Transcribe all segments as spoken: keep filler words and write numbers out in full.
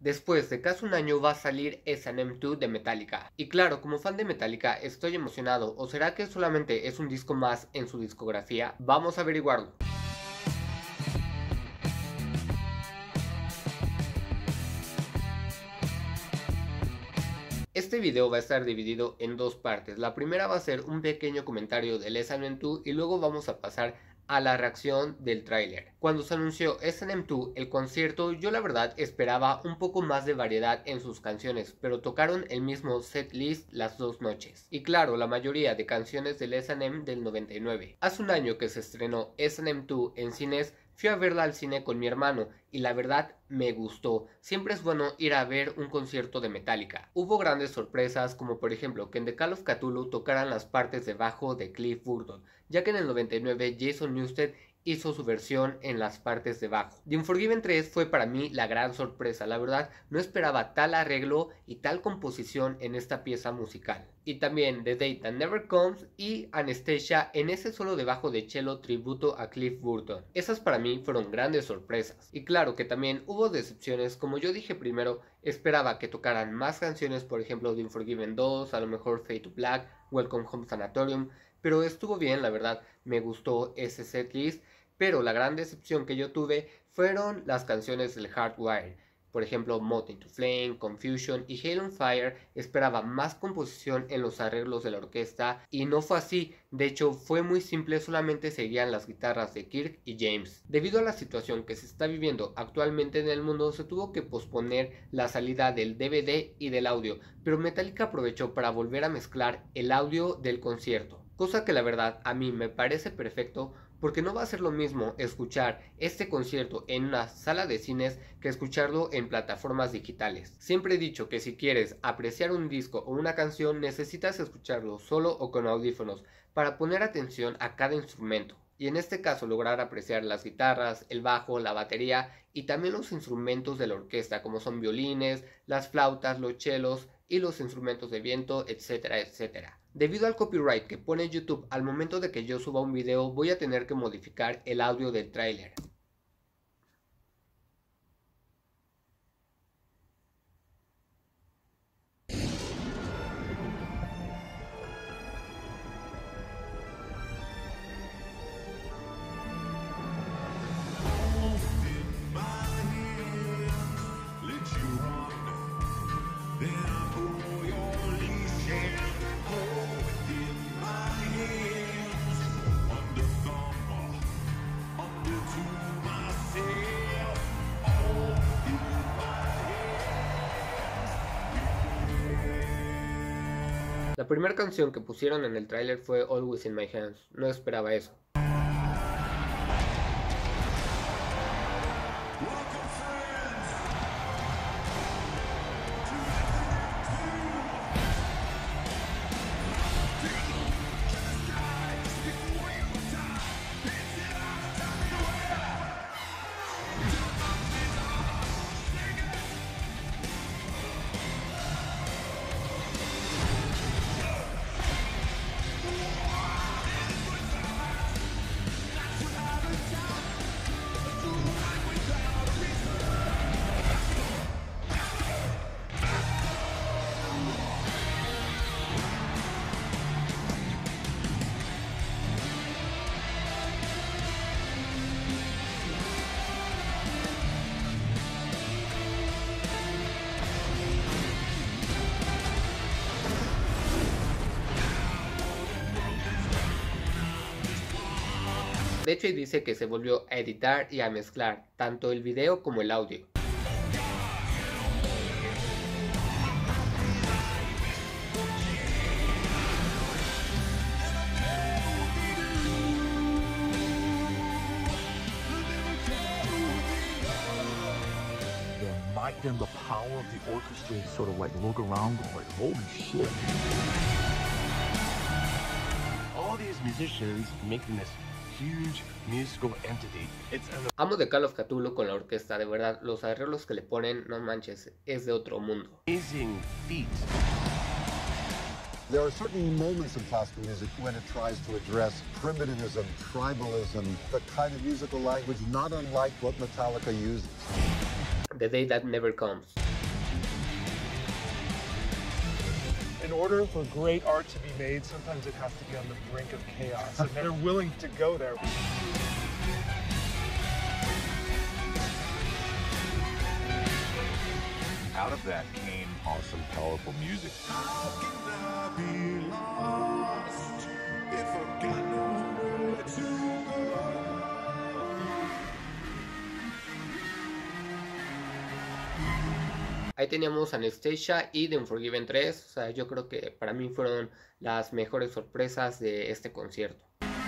Después de casi un año va a salir S and M dos de Metallica. Y claro, como fan de Metallica estoy emocionado. ¿O será que solamente es un disco más en su discografía? Vamos a averiguarlo. Este video va a estar dividido en dos partes. La primera va a ser un pequeño comentario del S and M dos y luego vamos a pasar a la reacción del tráiler. Cuando se anunció S and M dos, el concierto, yo la verdad esperaba un poco más de variedad en sus canciones, pero tocaron el mismo set list las dos noches. Y claro, la mayoría de canciones del S and M del noventa y nueve. Hace un año que se estrenó S and M dos en cines, fui a verla al cine con mi hermano y la verdad me gustó. Siempre es bueno ir a ver un concierto de Metallica. Hubo grandes sorpresas, como por ejemplo que en The Call of Cthulhu tocaran las partes de bajo de Cliff Burton, ya que en el noventa y nueve Jason Newsted hizo su versión en las partes de bajo. The Unforgiven tres fue para mí la gran sorpresa, la verdad no esperaba tal arreglo y tal composición en esta pieza musical. Y también The Day That Never Comes y Anesthesia en ese solo de bajo de cello tributo a Cliff Burton. Esas para mí fueron grandes sorpresas. Y claro que también hubo decepciones, como yo dije primero, esperaba que tocaran más canciones, por ejemplo The Unforgiven dos, a lo mejor Fade to Black, Welcome Home Sanatorium, pero estuvo bien, la verdad, me gustó ese setlist. Pero la gran decepción que yo tuve fueron las canciones del Hardwire. Por ejemplo, Moth into Flame, Confusion y Hail on Fire. Esperaba más composición en los arreglos de la orquesta y no fue así. De hecho, fue muy simple, solamente seguían las guitarras de Kirk y James. Debido a la situación que se está viviendo actualmente en el mundo, se tuvo que posponer la salida del D V D y del audio, pero Metallica aprovechó para volver a mezclar el audio del concierto. Cosa que la verdad a mí me parece perfecto, porque no va a ser lo mismo escuchar este concierto en una sala de cines que escucharlo en plataformas digitales. Siempre he dicho que si quieres apreciar un disco o una canción necesitas escucharlo solo o con audífonos para poner atención a cada instrumento. Y en este caso lograr apreciar las guitarras, el bajo, la batería y también los instrumentos de la orquesta como son violines, las flautas, los chelos y los instrumentos de viento, etcétera, etcétera. Debido al copyright que pone YouTube al momento de que yo suba un video, voy a tener que modificar el audio del tráiler. La primera canción que pusieron en el tráiler fue Always in My Hands. No esperaba eso. De hecho, dice que se volvió a editar y a mezclar tanto el video como el audio. The might and the power of the orchestra is sort of like look around going, holy shit. All these musicians making this huge musical entity. It's an Amo The Call of Cthulhu con la orquesta, de verdad, los arreglos que le ponen, no manches, es de otro mundo. amazing feat. There are certain moments in classical music when it tries to address primitivism, tribalism, the kind of musical language not unlike what Metallica uses. The Day That Never Comes. In order for great art to be made, sometimes it has to be on the brink of chaos, and they're willing to go there. Out of that came awesome, powerful music. How can I be lost if I've got nowhere to go? Ahí teníamos Anastasia y The Unforgiven tres, o sea, yo creo que para mí fueron las mejores sorpresas de este concierto.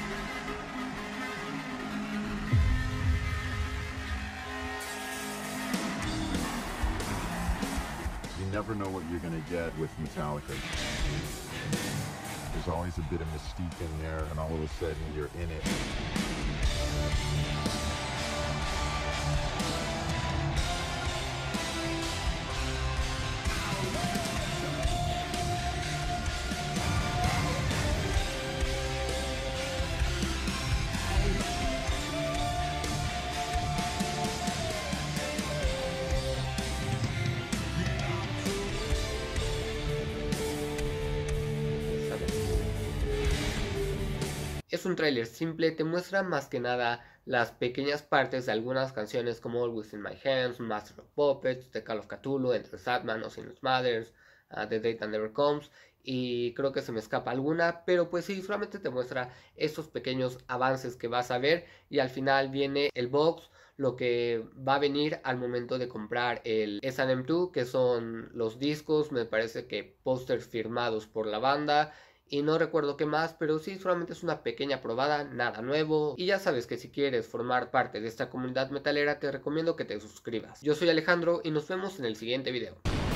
You never know what you're gonna get with Metallica. There's always a bit of mystique in there, and all of a sudden you're in it. Es un tráiler simple, te muestra más que nada las pequeñas partes de algunas canciones como Always in My Hands, Master of Puppets, The Call of Cthulhu, Enter Sandman, Osiris Mothers, uh, The Day That Never Comes, y creo que se me escapa alguna, pero pues sí, solamente te muestra estos pequeños avances que vas a ver, y al final viene el box, lo que va a venir al momento de comprar el S and M dos, que son los discos, me parece que pósters firmados por la banda, y no recuerdo qué más, pero sí, solamente es una pequeña probada, nada nuevo. Y ya sabes que si quieres formar parte de esta comunidad metalera, te recomiendo que te suscribas. Yo soy Alejandro y nos vemos en el siguiente video.